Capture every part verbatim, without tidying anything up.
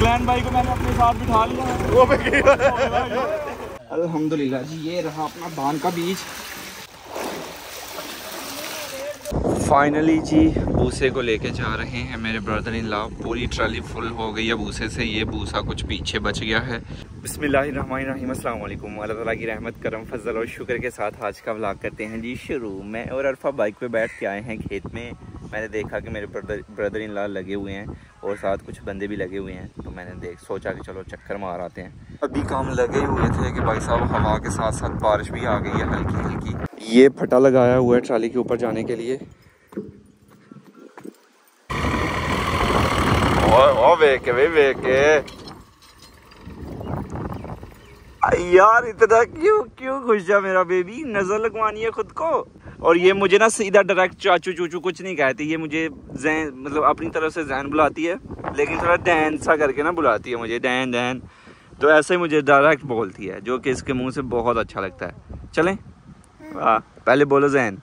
Glenn भाई को मैंने अपने साथ बिठा लिया है। वो अल्हम्दुलिल्लाह जी, ये रहा अपना धान का बीज। फाइनली जी भूसे को लेके जा रहे हैं मेरे ब्रदर इन लॉ। पूरी ट्राली फुल हो गई है भूसे से, ये भूसा कुछ पीछे बच गया है। बिस्मिल्लाहिर्रहमानिर्रहीम, अस्सलाम वालेकुम। अल्लाह ताला की रहमत करम फजल और शुक्र के साथ आज का व्लॉग करते हैं जी शुरू। मैं और अरफा बाइक पे बैठ के आए हैं खेत में। मैंने देखा कि मेरे ब्रदर ब्रदर इन लॉ लगे हुए हैं और साथ कुछ बंदे भी लगे हुए हैं, तो मैंने देख सोचा कि चलो चक्कर मार आते हैं। अभी काम लगे हुए थे कि भाई साहब हवा के साथ साथ बारिश भी आ गई है हल्की हल्की। ये फटा लगाया हुआ है ट्राली के ऊपर जाने के लिए। ओ वेके वे वेके यार, इतना क्यों क्यों खुश जा मेरा बेबी, नजर लगवानी है खुद को। और ये मुझे ना सीधा डायरेक्ट चाचू चूचू कुछ नहीं कहती, ये मुझे जैन मतलब अपनी तरफ से जैन बुलाती है, लेकिन थोड़ा डैन सा करके ना बुलाती है मुझे, डैन डैन। तो ऐसे ही मुझे डायरेक्ट बोलती है, जो कि इसके मुंह से बहुत अच्छा लगता है। चलें हाँ, पहले बोलो जैन।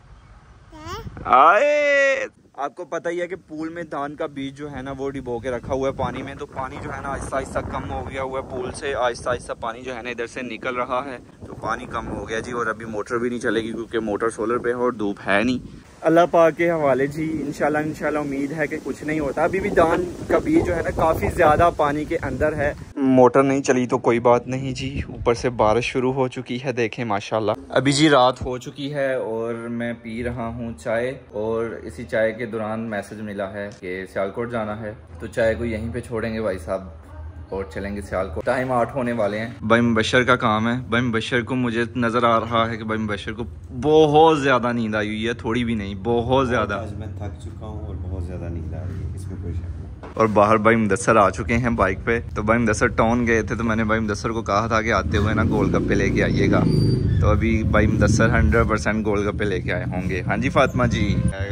आए, आपको पता ही है कि पूल में धान का बीज जो है ना वो डिबो के रखा हुआ है पानी में, तो पानी जो है ना आहिस्ता आहिस्ता कम हो गया हुआ है पूल से। आहिस्ता आहिस्ता पानी जो है ना इधर से निकल रहा है, तो पानी कम हो गया जी। और अभी मोटर भी नहीं चलेगी क्योंकि मोटर सोलर पे है और धूप है नहीं। अल्लाह पाक के हवाले जी, इंशाल्लाह इंशाल्लाह उम्मीद है कि कुछ नहीं होता। अभी भी धान का बीज जो है ना काफ़ी ज़्यादा पानी के अंदर है। मोटर नहीं चली तो कोई बात नहीं जी, ऊपर से बारिश शुरू हो चुकी है, देखें माशाल्लाह। अभी जी रात हो चुकी है और मैं पी रहा हूँ चाय, और इसी चाय के दौरान मैसेज मिला है कि सियालकोट जाना है, तो चाय को यहीं पे छोड़ेंगे भाई साहब और चलेंगे सियालकोट। टाइम आठ होने वाले हैं। भाई मुबशर का काम है। भाई मुबशर को मुझे नज़र आ रहा है कि भाई मुबशर को बहुत ज़्यादा नींद आई हुई है, थोड़ी भी नहीं, बहुत ज़्यादा। आज मैं थक चुका हूँ और बहुत ज़्यादा नींद आ रही है, इसमें कोई शक नहीं। और बाहर भाई मुदस्सर आ चुके हैं बाइक पे। तो भाई मुदस्सर टाउन गए थे, तो मैंने भाई मुदस्सर को कहा था कि आते हुए ना गोलगप्पे लेके आइएगा, तो अभी भाई मुदस्सर हंड्रेड परसेंट गोलगप्पे लेके आए होंगे। हाँ जी फातिमा जी,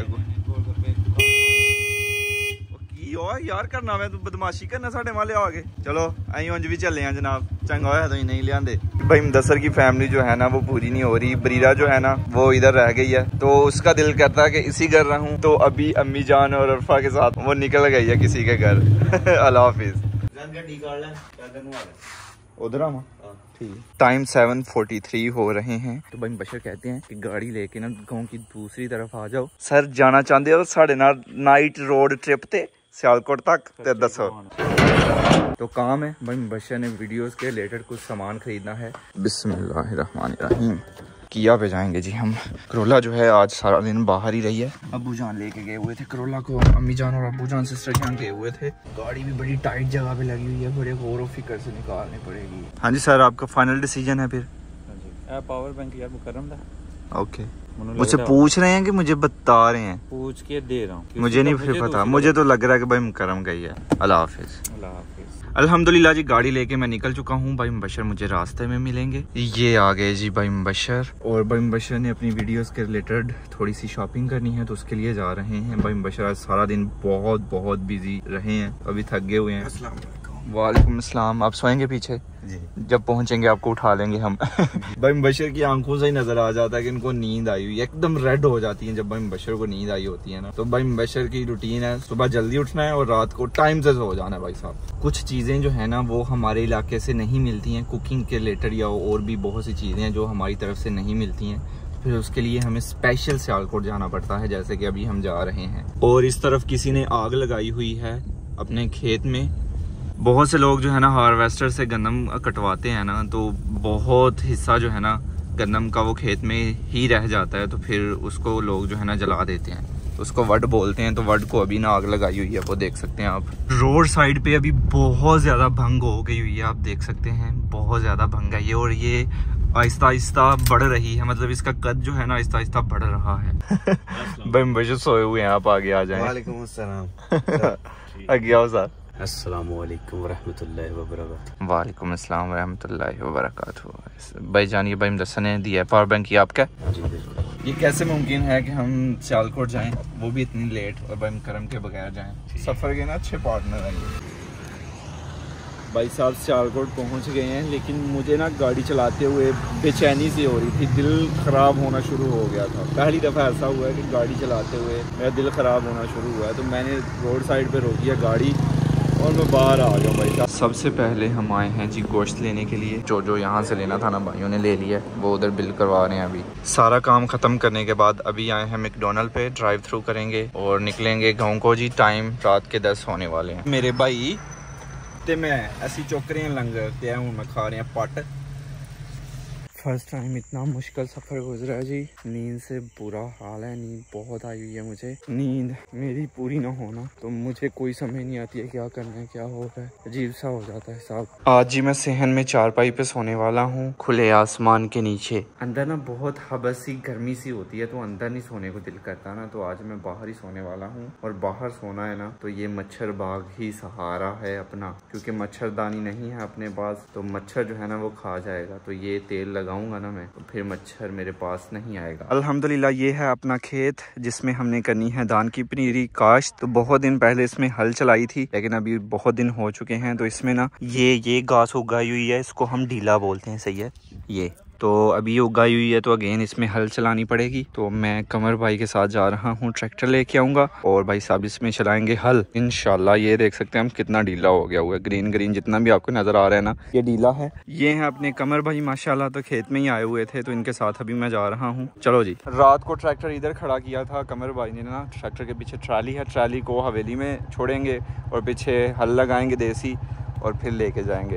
यार करना मैं तू बदमाशी करना साढ़े वाले आगे। चलो अं उंज भी चले हैं जनाब, चंगा होया तो नहीं लिया। भाई मुदस्सर की फैमिली जो है ना वो पूरी नहीं हो रही। बरीरा जो है ना वो इधर रह गई है, तो उसका दिल करता है कि इसी घर रहूं, तो अभी अम्मी जान और अरफा के साथ वो निकल गई है किसी के घर। अल्लाह हाफिज। उधर आवा ठीक। टाइम सेवन फोर्टी थ्री हो रहे हैं, तो भाई मुबशर कहते हैं कि गाड़ी लेके ना गाँव की दूसरी तरफ आ जाओ। सर जाना चाहते हो साढ़े नाल नाइट रोड ट्रिप ते सियालकोट तक, तो दसो। तो काम है भाई मुबशर ने वीडियोस के रिलेटेड कुछ सामान खरीदना है। बिस्मिल्लाहिर्रहमानिर्रहीम। किया पे जाएंगे जी हम। करोला जो है आज सारा दिन बाहर ही रही है। अब्बू जान लेके गए हुए थे करोला को, अम्मी जान और अब्बू जान सिस्टर जान गए हुए थे। गाड़ी भी बड़ी टाइट जगह पे लगी हुई है, बड़े गौर फिक्र से निकालनी पड़ेगी। हाँ जी सर, आपका फाइनल डिसीजन है फिर? पावर बैंक यार मुकर्रम था। ओके, मुझसे पूछ रहे हैं कि मुझे बता रहे हैं? पूछ के दे रहा हूँ, मुझे नहीं फिर पता, मुझे तो लग रहा है कि भाई मुकर्रम गई है। अल्लाह हाफिज। अल्लाह हाफिज। अल्हम्दुलिल्लाह जी, गाड़ी लेके मैं निकल चुका हूँ। भाई मुबशर मुझे रास्ते में मिलेंगे। ये आ गए जी भाई मुबशर, और भाई मुबशर ने अपनी वीडियोस के रिलेटेड थोड़ी सी शॉपिंग करनी है, तो उसके लिए जा रहे हैं। भाई मुबशर आज सारा दिन बहुत बहुत बिजी रहे हैं, अभी थक गए हुए हैं। वालेकुम अस्सलाम। आप सोएंगे पीछे जी, जब पहुंचेंगे आपको उठा लेंगे हम। भाई मुबशर की आंखों से ही नजर आ जाता है कि इनको नींद आई हुई है, एकदम रेड हो जाती है जब भाई मुबशर को नींद आई होती है ना। तो भाई मुबशर की रूटीन है सुबह जल्दी उठना है और रात को टाइम से सो जाना है। भाई साहब कुछ चीजें जो है ना वो हमारे इलाके से नहीं मिलती हैं, कुकिंग के रिलेटेड या और भी बहुत सी चीजें हैं जो हमारी तरफ से नहीं मिलती हैं, फिर उसके लिए हमें स्पेशल सियालकोट जाना पड़ता है, जैसे कि अभी हम जा रहे हैं। और इस तरफ किसी ने आग लगाई हुई है अपने खेत में। बहुत से लोग जो है ना हार्वेस्टर से गंदम कटवाते हैं ना, तो बहुत हिस्सा जो है ना गंदम का वो खेत में ही रह जाता है, तो फिर उसको लोग जो है ना जला देते हैं, उसको वड बोलते हैं। तो वड को अभी ना आग लगाई हुई है, वो देख सकते हैं आप। रोड साइड पे अभी बहुत ज़्यादा भंग हो गई हुई है, आप देख सकते हैं बहुत ज़्यादा भंग है ये, और ये आहिस्ता आहिस्ता बढ़ रही है, मतलब इसका कद जो है ना आहिस्ता आहिस्ता बढ़ रहा है। भाई मुबशर सोए हुए हैं, आप आगे आ जाएं। वालेकुम अस्सलाम। आगे आओ सर। अस्सलामुअलैकुम वरहमतुल्लाहि वबरकातुहू। वालेकुम अस्सलाम वरहमतुल्लाहि वबरकातुहू। भाई जान ये भाई मुदस्सर ने दिया है पावर बैंक, ये आपका? जी बिल्कुल। ये कैसे मुमकिन है कि हम सियालकोट जाएं, वो भी इतनी लेट, और भाई मुकर्रम के बगैर जाएं? सफ़र के ना अच्छे पार्टनर हैं भाई साहब। सियालकोट पहुंच गए हैं, लेकिन मुझे ना गाड़ी चलाते हुए बेचैनी सी हो रही थी, दिल ख़राब होना शुरू हो गया था। पहली दफ़ा ऐसा हुआ है कि गाड़ी चलाते हुए मेरा दिल ख़राब होना शुरू हुआ है, तो मैंने रोड साइड पे रोकी है गाड़ी, और मैं बाहर आ गया भाई। सबसे पहले हम आए हैं जी गोश्त लेने के लिए। जो जो यहाँ से लेना था ना भाइयों ने ले लिया, वो उधर बिल करवा रहे हैं। अभी सारा काम खत्म करने के बाद अभी आए हैं मैकडोनल्ड पे, ड्राइव थ्रू करेंगे और निकलेंगे गाँव को जी। टाइम रात के दस होने वाले हैं। मेरे भाई ते मैं ऐसी चुक रहे हैं लंगर ते हूँ मैं खा रहे हैं पट। फर्स्ट टाइम इतना मुश्किल सफ़र गुजरा है जी। नींद से बुरा हाल है, नींद बहुत आई हुई है मुझे। नींद मेरी पूरी ना होना तो मुझे कोई समझ नहीं आती है क्या करना है, क्या हो रहा है, अजीब सा हो जाता है साहब। आज जी मैं सेहन में चारपाई पे सोने वाला हूँ, खुले आसमान के नीचे। अंदर ना बहुत हबस सी गर्मी सी होती है तो अंदर नहीं सोने को दिल करता ना, तो आज मैं बाहर ही सोने वाला हूँ। और बाहर सोना है ना तो ये मच्छर बाग ही सहारा है अपना, क्योंकि मच्छरदानी नहीं है अपने पास तो मच्छर जो है ना वो खा जाएगा। तो ये तेल लगा लगाऊंगा ना मैं तो फिर मच्छर मेरे पास नहीं आएगा। अल्हम्दुलिल्लाह ये है अपना खेत जिसमें हमने करनी है धान की पनीरी काश्त। तो बहुत दिन पहले इसमें हल चलाई थी, लेकिन अभी बहुत दिन हो चुके हैं तो इसमें ना ये ये घास उगाई हुई है, इसको हम ढीला बोलते हैं, सही है ये। तो अभी ये उगाई हुई है तो अगेन इसमें हल चलानी पड़ेगी। तो मैं कमर भाई के साथ जा रहा हूँ, ट्रैक्टर लेके आऊँगा और भाई साहब इसमें चलाएंगे हल इंशाल्लाह। ये देख सकते हैं हम कितना ढीला हो गया हुआ है, ग्रीन ग्रीन जितना भी आपको नज़र आ रहा है ना ये ढीला है। ये है अपने कमर भाई माशाल्लाह, तो खेत में ही आए हुए थे तो इनके साथ अभी मैं जा रहा हूँ। चलो जी। रात को ट्रैक्टर इधर खड़ा किया था कमर भाई ने ना, ट्रैक्टर के पीछे ट्राली है, ट्राली को हवेली में छोड़ेंगे और पीछे हल लगाएंगे देसी और फिर लेके जाएंगे।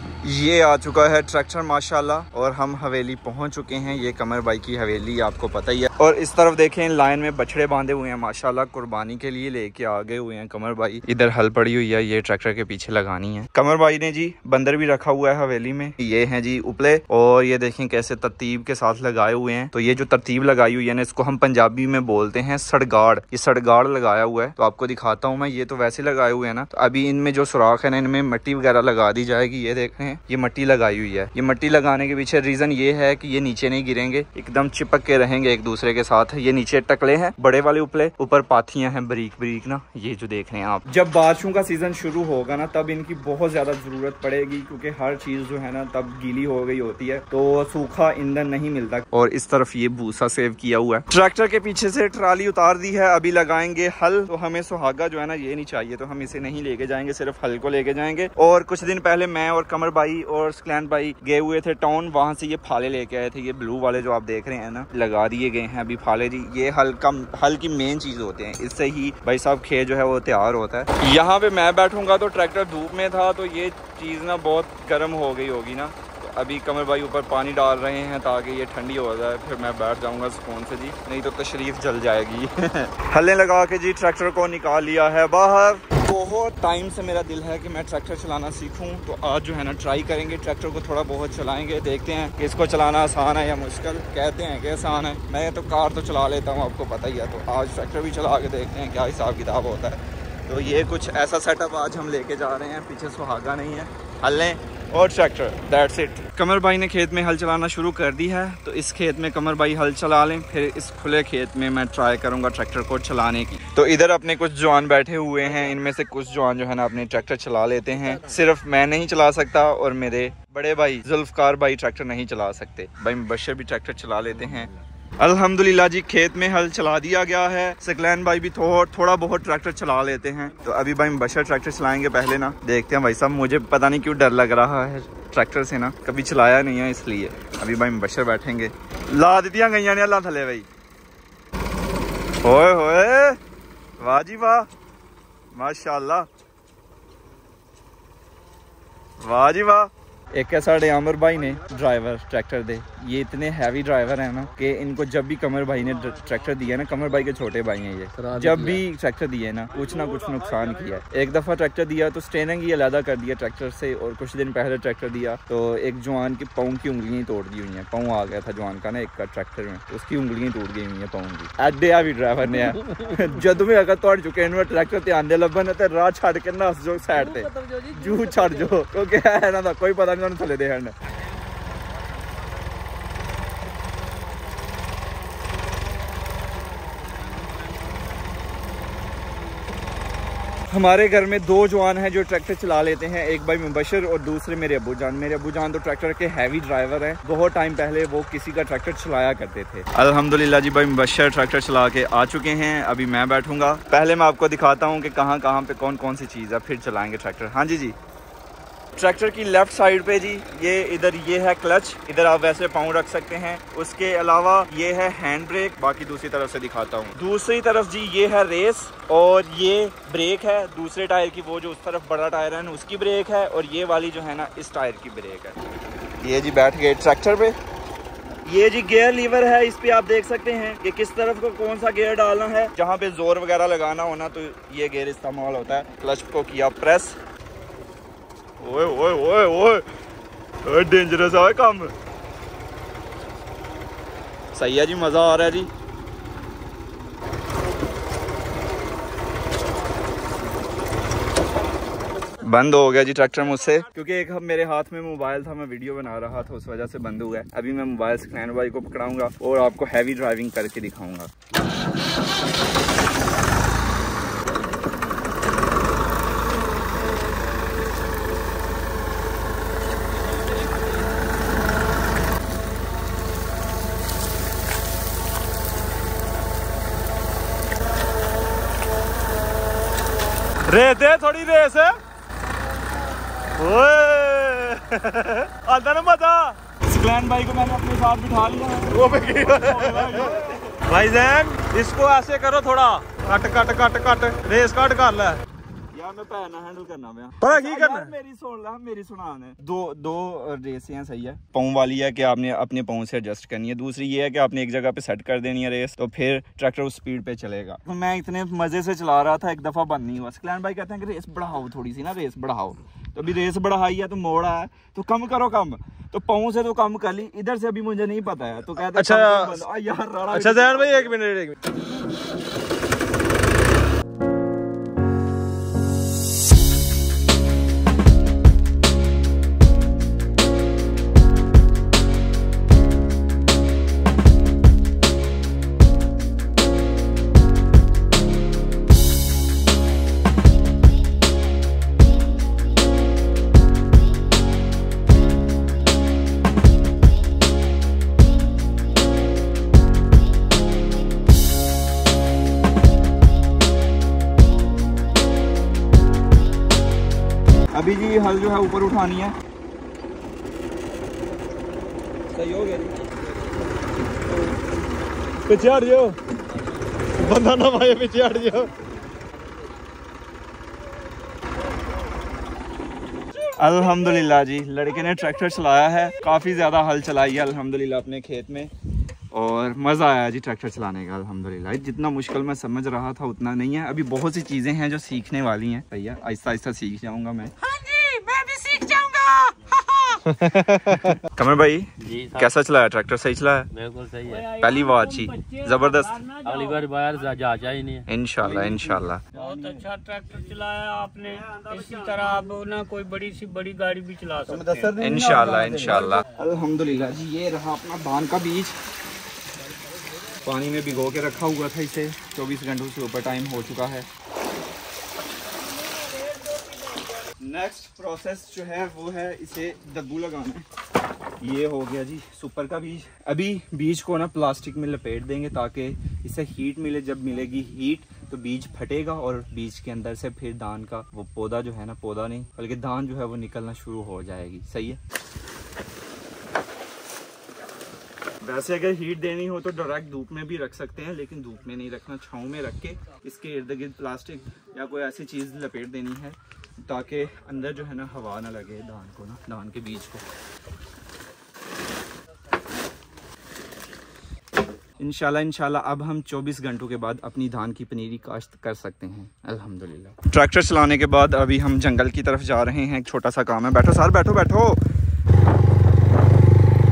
ये आ चुका है ट्रैक्टर माशाल्लाह और हम हवेली पहुंच चुके हैं। ये कमर भाई की हवेली आपको पता ही है। और इस तरफ देखें लाइन में बछड़े बांधे हुए हैं माशाल्लाह, कुर्बानी के लिए लेके आ गए हुए हैं कमर भाई। इधर हल पड़ी हुई है, ये ट्रैक्टर के पीछे लगानी है। कमर भाई ने जी बंदर भी रखा हुआ है हवेली में, ये है जी उपले। और ये देखें कैसे तरतीब के साथ लगाए हुए हैं। तो ये जो तरतीब लगाई हुई है ना इसको हम पंजाबी में बोलते हैं सड़गाड़। ये सड़गाड़ लगाया हुआ है तो आपको दिखाता हूँ मैं। ये तो वैसे लगाए हुए है ना, तो अभी इनमें जो सुराख है ना इनमें मिट्टी वगैरह लगा दी जाएगी। ये देख रहे हैं ये मट्टी लगाई हुई है। ये मट्टी लगाने के पीछे रीजन ये है कि ये नीचे नहीं गिरेंगे, एकदम चिपक के रहेंगे एक दूसरे के साथ। ये नीचे टकले हैं बड़े वाले उपले, ऊपर पाथियां हैं बरीक बरीक ना, ये जो देख रहे हैं आप। जब बारिशों का सीजन शुरू होगा ना तब इनकी बहुत ज्यादा जरूरत पड़ेगी, क्योंकि हर चीज जो है ना तब गीली हो गई होती है तो सूखा ईंधन नहीं मिलता। और इस तरफ ये भूसा सेव किया हुआ है। ट्रैक्टर के पीछे से ट्राली उतार दी है, अभी लगाएंगे हल। तो हमें सुहागा जो है ना ये नहीं चाहिए, तो हम इसे नहीं लेके जाएंगे, सिर्फ हल को लेके जाएंगे। और कुछ दिन पहले मैं और कमर भाई और स्क्लैन भाई गए हुए थे टाउन, वहां से ये फाले लेके आए थे। ये ब्लू वाले जो आप देख रहे हैं ना लगा दिए गए हैं अभी फाले जी। ये हल का हल की मेन चीज होते हैं, इससे ही भाई साहब खेत जो है वो तैयार होता है। यहाँ पे मैं बैठूंगा तो ट्रैक्टर धूप में था तो ये चीज ना बहुत गर्म हो गई होगी ना, तो अभी कमर भाई ऊपर पानी डाल रहे हैं ताकि ये ठंडी हो जाए, फिर मैं बैठ जाऊंगा सुकून से जी, नहीं तो तशरीफ जल जाएगी। हल्ले लगा के जी ट्रैक्टर को निकाल लिया है बाहर। बहुत टाइम से मेरा दिल है कि मैं ट्रैक्टर चलाना सीखूं, तो आज जो है ना ट्राई करेंगे, ट्रैक्टर को थोड़ा बहुत चलाएंगे, देखते हैं कि इसको चलाना आसान है या मुश्किल। कहते हैं कि आसान है, मैं तो कार तो चला लेता हूं आपको पता ही है, तो आज ट्रैक्टर भी चला के देखते हैं क्या हिसाब किताब होता है। तो ये कुछ ऐसा सेटअप आज हम लेके जा रहे हैं, पीछे सुहागा नहीं है, हल्ले और ट्रैक्टर, दैट्स इट। कमर भाई ने खेत में हल चलाना शुरू कर दी है, तो इस खेत में कमर भाई हल चला लें, फिर इस खुले खेत में मैं ट्राई करूंगा ट्रैक्टर को चलाने की। तो इधर अपने कुछ जवान बैठे हुए हैं, इनमें से कुछ जवान जो है ना अपने ट्रैक्टर चला लेते हैं। सिर्फ मैं नहीं चला सकता और मेरे बड़े भाई जुल्फकार भाई ट्रैक्टर नहीं चला सकते। भाई मुबशर भी ट्रैक्टर चला लेते हैं। अल्हम्दुलिल्लाह जी खेत में हल चला दिया गया है। सकलैन भाई भी थो, थोड़ा बहुत ट्रैक्टर चला लेते हैं। तो अभी भाई मुबशर ट्रैक्टर चलाएंगे पहले ना, देखते हैं। भाई साहब मुझे पता नहीं क्यों डर लग रहा है ट्रैक्टर से ना, कभी चलाया नहीं है इसलिए। अभी भाई मुबशर बैठेंगे। ला दिया गई ने अल्लाह थले भाई, होए होए वाह जी वाह, माशाल्लाह वाह जी वाह। एक है साढ़े आमर भाई ने ड्राइवर ट्रैक्टर दे, ये इतने हैवी ड्राइवर है ना कि इनको जब भी कमर भाई ने ट्रैक्टर दिया ना, कमर भाई के छोटे भाई हैं ये, जब भी ट्रैक्टर दिए ना कुछ ना कुछ नुकसान किया है। एक दफ़ा ट्रैक्टर दिया तो स्टेयरिंग ही अलग कर दिया ट्रैक्टर से, और कुछ दिन पहले ट्रैक्टर दिया तो एक जवान की पाँव की उंगलियां तोड़ दी हुई हैं। पाँव आ गया था जवान का ना एक का ट्रैक्टर में, तो उसकी उंगलियां टूट गई हुई हैं पाँव की। एडे आ भी ड्राइवर ने है जब भी अगर तोड़ चुके हैं ट्रैक्टर ते आंदे लभन ते राह छड़ के नस जो साइड ते जू छड़ जो, क्योंकि है ना कोई पता नहीं थले दे हन। हमारे घर में दो जवान हैं जो ट्रैक्टर चला लेते हैं, एक भाई मुबशर और दूसरे मेरे अबू जान। मेरे अबू जान तो ट्रैक्टर के हैवी ड्राइवर हैं, बहुत टाइम पहले वो किसी का ट्रैक्टर चलाया करते थे। अल्हम्दुलिल्लाह जी भाई मुबशर ट्रैक्टर चला के आ चुके हैं, अभी मैं बैठूंगा। पहले मैं आपको दिखाता हूँ कि कहाँ कहाँ पे कौन कौन सी चीज़ है, फिर चलाएंगे ट्रैक्टर। हाँ जी जी, ट्रैक्टर की लेफ्ट साइड पे जी ये इधर ये है क्लच, इधर आप वैसे पाँव रख सकते हैं। उसके अलावा ये है हैंड ब्रेक, बाकी दूसरी तरफ से दिखाता हूँ। दूसरी तरफ जी ये है रेस और ये ब्रेक है दूसरे टायर की, वो जो उस तरफ बड़ा टायर है ना उसकी ब्रेक है, और ये वाली जो है ना इस टायर की ब्रेक है। ये जी बैठ गए ट्रैक्टर पे। ये जी गियर लीवर है, इस पे आप देख सकते हैं कि किस तरफ को कौन सा गियर डालना है। जहाँ पे जोर वगैरह लगाना होना तो ये गियर इस्तेमाल होता है। क्लच को किया प्रेस। ओए ओए ओए ओए डेंजरस है काम। सही है जी, मजा आ रहा है जी। बंद हो गया जी ट्रैक्टर मुझसे, क्योंकि एक मेरे हाथ में मोबाइल था, मैं वीडियो बना रहा था, उस वजह से बंद हुआ है। अभी मैं मोबाइल स्क्रीन भाई को पकड़ाऊंगा और आपको हैवी ड्राइविंग करके दिखाऊंगा। रेस दे, थोड़ी रेस है। ओए आता ना मजा। स्क्लैन भाई को मैंने अपने साथ बिठा लिया। वो भाई जैन इसको ऐसे करो, थोड़ा कट कट कट कट रेस कट कर ले यार, मैं पैर ना हैंडल करना मैं पता की करना। मेरी सुन ला, मेरी सुना है। दो दो रेस हैं, सही है। पाँव वाली है कि आपने अपने पाँव से एडजस्ट करनी है, दूसरी ये है कि आपने एक जगह पे सेट कर देनी है रेस, तो फिर ट्रैक्टर उस स्पीड पे चलेगा। तो मैं इतने मजे से चला रहा था, एक दफा बंद नहीं हुआ। स्क्लैन भाई कहते हैं कि रेस बढ़ाओ थोड़ी सी ना, रेस बढ़ाओ। तो अभी रेस बढ़ाई है तो मोड़ा है तो कम करो कम, तो पाँव से तो कम कर ली, इधर से अभी मुझे नहीं पता है तो कहते अच्छा यार। अच्छा जैन भाई एक मिनट एक मिनट अभी जी हल जो है ऊपर उठानी है। सही हो गया जी, पीछे हट जाओ, बंदा ना भाई पीछे हट जाओ। अल्हम्दुलिल्लाह जी, लड़के ने ट्रैक्टर चलाया है, काफ़ी ज़्यादा हल चलाई है अल्हम्दुलिल्लाह अपने खेत में, और मज़ा आया जी ट्रैक्टर चलाने का अल्हम्दुलिल्लाह। जितना मुश्किल मैं समझ रहा था उतना नहीं है, अभी बहुत सी चीज़ें हैं जो सीखने वाली हैं। भैया आहिस्ता आहिस्ता सीख जाऊंगा मैं। हाँ जी, मैं भी सीख जाऊंगा। कमर भाई जी कैसा चलाया ट्रैक्टर? सही चलाया? बिल्कुल सही है, पहली बार अच्छी, जबरदस्त। अगली बार बाहर जा जा ही नहीं है। इंशाल्लाह इंशाल्लाह। बहुत अच्छा ट्रैक्टर चलाया आपने, इसी तरह आप ना कोई बड़ी सी बड़ी गाड़ी भी चला सकते हैं इंशाल्लाह इंशाल्लाह। अल्हम्दुलिल्लाह जी, ये रहा अपना धान का बीज, पानी में भिगो के रखा हुआ था, इसे चौबीस घंटों से ऊपर टाइम हो चुका है। नेक्स्ट प्रोसेस जो है वो है इसे दब्बू लगाना है। ये हो गया जी सुपर का बीज। अभी बीज को ना प्लास्टिक में लपेट देंगे ताकि इसे हीट मिले। जब मिलेगी हीट तो बीज फटेगा और बीज के अंदर से फिर धान का वो पौधा जो है ना, पौधा नहीं बल्कि धान जो है वो निकलना शुरू हो जाएगी। सही है। वैसे अगर हीट देनी हो तो डायरेक्ट धूप में भी रख सकते हैं, लेकिन धूप में नहीं रखना, छाँव में रख के इसके इर्द गिर्द प्लास्टिक या कोई ऐसी चीज़ लपेट देनी है ताकि अंदर जो है ना हवा ना लगे धान को ना, धान के बीज को। इंशाल्लाह इंशाल्लाह अब हम चौबीस घंटों के बाद अपनी धान की पनीरी काश्त कर सकते हैं अल्हम्दुलिल्लाह। ट्रैक्टर चलाने के बाद अभी हम जंगल की तरफ जा रहे हैं। एक छोटा सा काम है। बैठो सार, बैठो बैठो।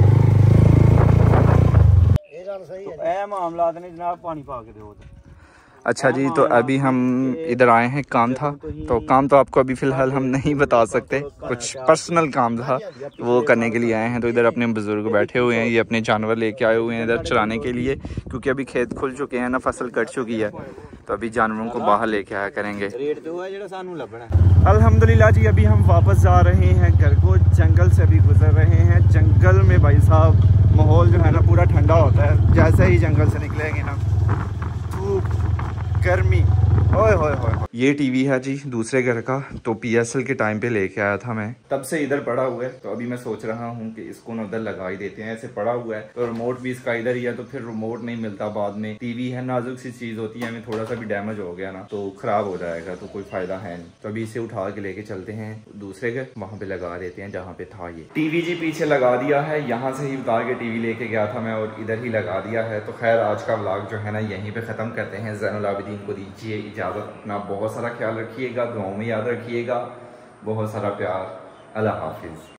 तो ए मामला ने जनाब पानी पा के दो। अच्छा जी, तो अभी हम इधर आए हैं, काम था तो काम तो आपको अभी फ़िलहाल हम नहीं बता सकते, कुछ पर्सनल काम था वो करने के लिए आए हैं। तो इधर अपने बुज़ुर्ग बैठे हुए हैं, ये अपने जानवर लेके आए हुए हैं इधर चराने के लिए, क्योंकि अभी खेत खुल चुके हैं ना, फसल कट चुकी है, तो अभी जानवरों को बाहर लेके आया करेंगे। अल्हम्दुलिल्लाह जी, अभी हम वापस जा रहे हैं घर को, जंगल से अभी गुजर रहे हैं। जंगल में भाई साहब माहौल जो है ना पूरा ठंडा होता है, जैसे ही जंगल से निकलेंगे ना धूप गर्मी, ओए होए होए। ये टीवी है जी दूसरे घर का, तो पीएसएल के टाइम पे लेके आया था मैं, तब से इधर पड़ा हुआ है। तो अभी मैं सोच रहा हूँ कि इसको ना उधर लगा ही देते हैं, ऐसे पड़ा हुआ है तो रिमोट भी इसका इधर ही है, तो फिर रिमोट नहीं मिलता बाद में। टीवी है नाजुक सी चीज होती है, हमें थोड़ा सा भी डैमेज हो गया ना तो खराब हो जाएगा, तो कोई फायदा है नहीं। तो अभी इसे उठा के लेके चलते हैं दूसरे घर, वहाँ पे लगा देते हैं जहाँ पे था ये टीवी जी। पीछे लगा दिया है, यहाँ से ही उतार के टीवी लेके गया था मैं और इधर ही लगा दिया है। तो खैर आज का व्लॉग जो है ना यहीं पे खत्म करते हैं। ज़ैनुल आबिदीन को दीजिए इजाज़त, अपना बहुत सारा ख्याल रखिएगा, गाँव में याद रखिएगा, बहुत सारा प्यार, अल्लाह हाफिज़।